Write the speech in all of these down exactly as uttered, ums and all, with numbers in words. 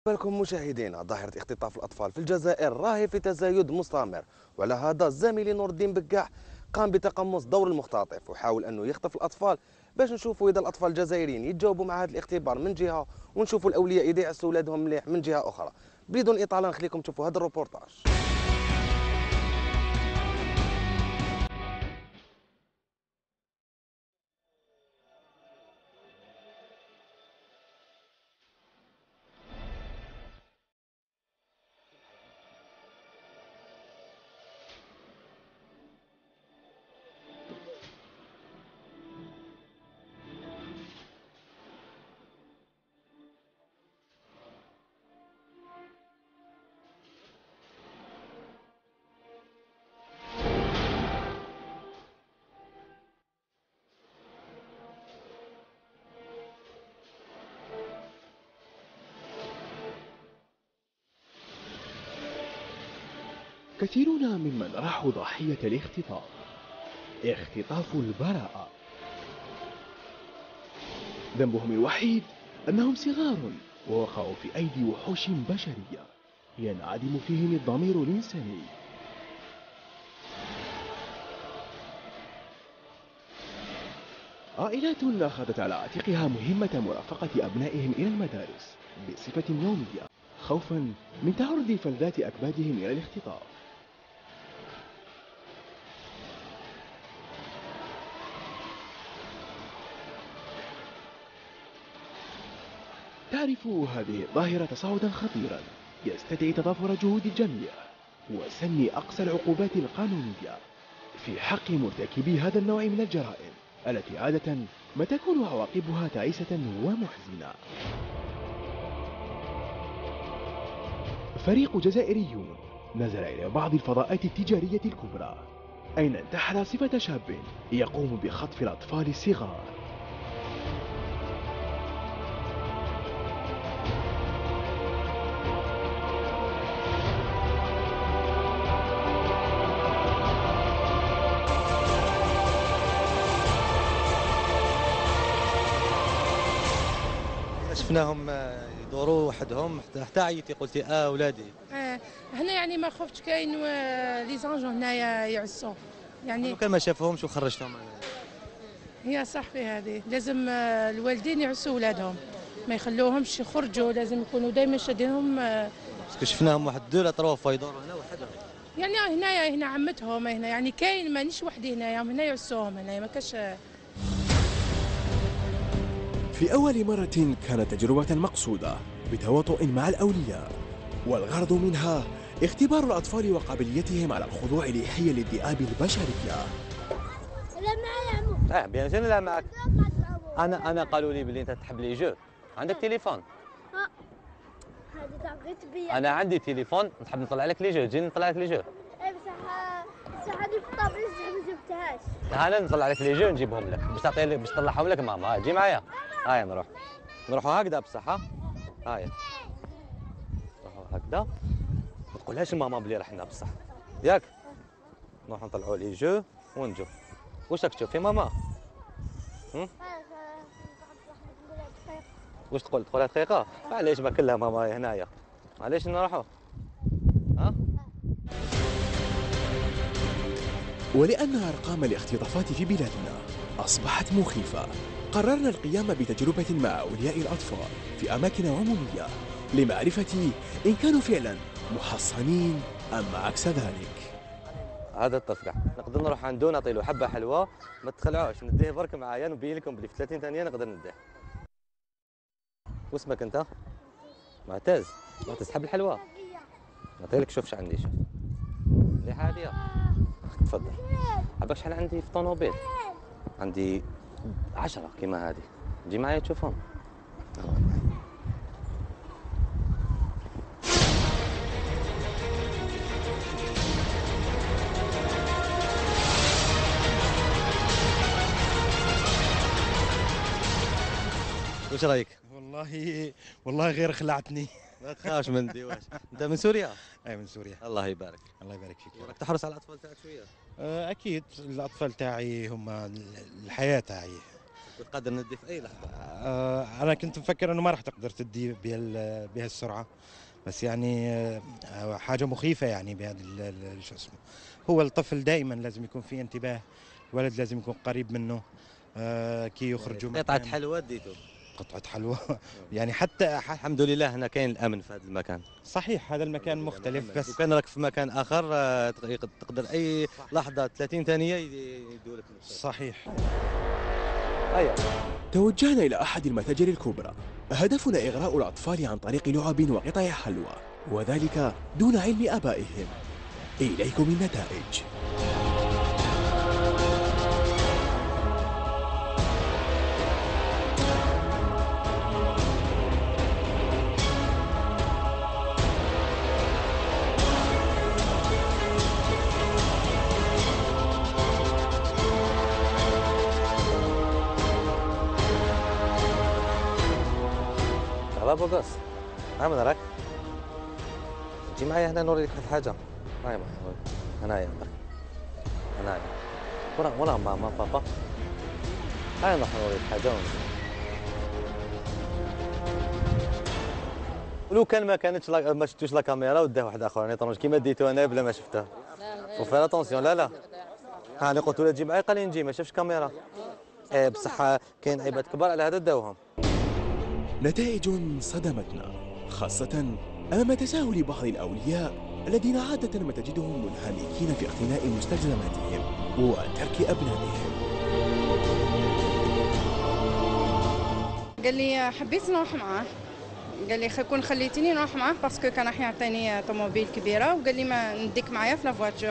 لكم مشاهدينا، ظاهرة اختطاف الأطفال في الجزائر راهي في تزايد مستمر، وعلى هذا زميلي نور الدين بكاع قام بتقمص دور المختطف وحاول أنه يخطف الأطفال باش نشوفوا إذا الأطفال الجزائريين يتجاوبوا مع هذا الاختبار من جهة، ونشوفوا الأولياء إذا يعسوا أولادهم مليح من جهة أخرى. بدون إطالة نخليكم تشوفوا هذا الروبورتاج. كثيرون ممن راحوا ضحية الاختطاف، اختطاف البراءة. ذنبهم الوحيد أنهم صغار ووقعوا في أيدي وحوش بشرية ينعدم فيهم الضمير الإنساني. عائلات أخذت على عاتقها مهمة مرافقة أبنائهم إلى المدارس بصفة يومية، خوفا من تعرض فلذات أكبادهم إلى الاختطاف. تعرف هذه الظاهرة تصاعدا خطيرا يستدعي تضافر جهود الجميع وسن أقصى العقوبات القانونية في حق مرتكبي هذا النوع من الجرائم التي عادة ما تكون عواقبها تعيسة ومحزنة. فريق جزائريون نزل إلى بعض الفضاءات التجارية الكبرى، أين انتحل صفة شاب يقوم بخطف الأطفال الصغار. شفناهم يدوروا وحدهم حتى عيطي قلتي اه اولادي. اه هنا يعني ما خفتش كاين لي زانج هنايا يعسوا يعني. لو كان ما شافوهمش وخرجتهم هي صح في هذه لازم الوالدين يعسوا اولادهم ما يخلوهمش يخرجوا، لازم يكونوا دائما شادينهم. باسكو شفناهم واحد دو لا تروا فوا يدوروا هنا وحدهم. يعني هنايا هنا عمتهم هنا يعني كاين مانيش وحدي هنايا هنا يعسوهم هنايا ما كاش. في أول مرة كانت تجربة مقصودة بتواطؤ مع الأولياء، والغرض منها اختبار الأطفال وقابليتهم على الخضوع لحيل الذئاب البشرية. لا معايا عمو. اه بيان سور لا معك. انا انا قالوا لي بلي انت تحب لي جو. عندك تليفون؟ ها هذه تعطيت بيا. انا عندي تليفون نحب نطلع لك لي جو، تجيني نطلع لك لي جو. اي بصح بصح هذه في الطابلة ما جبتهاش. انا نطلع لك لي جو نجيبهم لك باش تعطي لك باش تطلعهم لك ماما. هاي جي معايا. هاي نروح نروحوا هكذا بصح. ها هاي نروحوا هكذا ما تقولهاش لماما بلي رحنا بصح ياك. نروحوا نطلعوا لي جو ونجو. واش راك تشوف في ماما؟ هم؟ واش تقول تقولها دقيقة؟ علاش ما كلها ماما هنايا؟ علاش نروحوا؟ ها؟ ولأن أرقام الاختطافات في بلادنا أصبحت مخيفة، قررنا القيام بتجربة مع أولياء الأطفال في أماكن عمومية لمعرفة إن كانوا فعلا محصنين أم عكس ذلك. هذا الطفل نقدر نروح عنده نعطي له حبة حلوة، ما تخلعوش نديه برك معايا نبين لكم بلي في ثلاثين ثانية نقدر نديه. واسمك أنت؟ معتز. معتز تحب الحلوة؟ نعطي لك. شوف اش عندي. شوف مليحة هادية. تفضل. عباك شحال عندي في طونوبيل؟ عندي عشرة كيما هذه. تجي معايا تشوفهم؟ واش رايك؟ والله والله غير خلعتني. ما تخافش ما نديوهاش. انت من سوريا؟ اي من سوريا. الله يبارك. الله يبارك فيك. راك تحرص على الاطفال تاعك شويه؟ اكيد الاطفال تاعي هما الحياه تاعي. كنت قادر ندي في اي لحظه. آه انا كنت مفكر انه ما راح تقدر تدي بهال- بهالسرعه، بس يعني آه حاجه مخيفه يعني بهذا ال- شو اسمه. هو الطفل دائما لازم يكون في انتباه، الولد لازم يكون قريب منه آه كي يخرجوا قطعه مكان. حلوى ديتو. قطعه حلوى يعني حتى ح- الحمد لله هنا كاين الامن في هذا المكان. صحيح هذا المكان مختلف، بس لو كان راك في مكان اخر آه، تق- تقدر اي لحظه ثلاثين ثانيه يدوا لك نفس. صحيح. ايوه. توجهنا إلى أحد المتاجر الكبرى، هدفنا إغراء الأطفال عن طريق لعب وقطع حلوى، وذلك دون علم آبائهم. إليكم النتائج. شباب وقص، ها من راك؟ جي معايا هنا نوريك واحد الحاجه. هاي معايا هنايا هنايا ورا ورا ماما بابا. هاي نروح نوريك حاجه ونجي. ولو كان ما كانتش لا ما شفتوش لا كاميرا وداه واحد اخر نيطرونج كيما ديتو انا بلا ما شفته. وفير اتونسيون. لا لا ها انا قلت له تجي معايا قال لي نجي ما شافش كاميرا. ايه بصح كاين عباد كبار على هذا داوهم. نتائج صدمتنا، خاصة أمام تساهل بعض الأولياء الذين عادة ما تجدهم منهمكين في اقتناء مستلزماتهم وترك أبنائهم. قال لي حبيت نروح معاه، قال لي كون خليتيني نروح معاه باسكو كان راح يعطيني طوموبيل كبيره، وقال لي ما نديك معايا في لافواتور.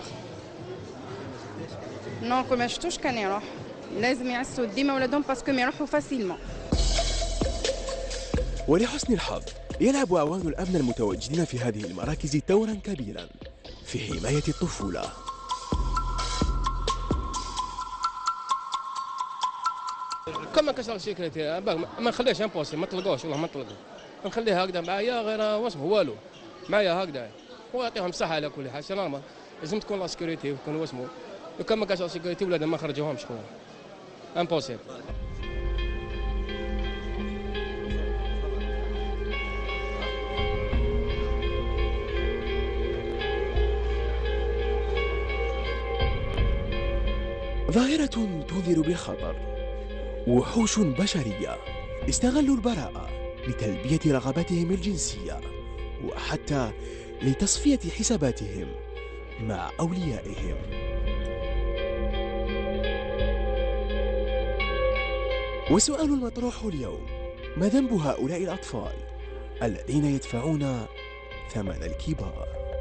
نو كون ما شفتوش كان يروح، لازم يعسوا ديما ولادهم باسكو ما يروحوا فاسيلمون. ولحسن الحظ يلعب أعوان الأمن المتواجدين في هذه المراكز دورا كبيرا في حماية الطفولة. كما كسر سيكريتي ما نخليهش امبوسي، ما طلقوش والله ما طلقوا، نخليه هكذا معايا غير واسمه والو معايا هكذا، ويعطيهم الصحه على كل حال. نورمال لازم تكون لا سيكوريتي ويكون واسمه، لو كان ما كانش لا سيكوريتي ولادهم ما خرجوهمش خويا امبوسيبل. ظاهرة تنذر بالخطر. وحوش بشرية استغلوا البراءة لتلبية رغباتهم الجنسية، وحتى لتصفية حساباتهم مع أوليائهم. والسؤال المطروح اليوم: ما ذنب هؤلاء الأطفال الذين يدفعون ثمن الكبار؟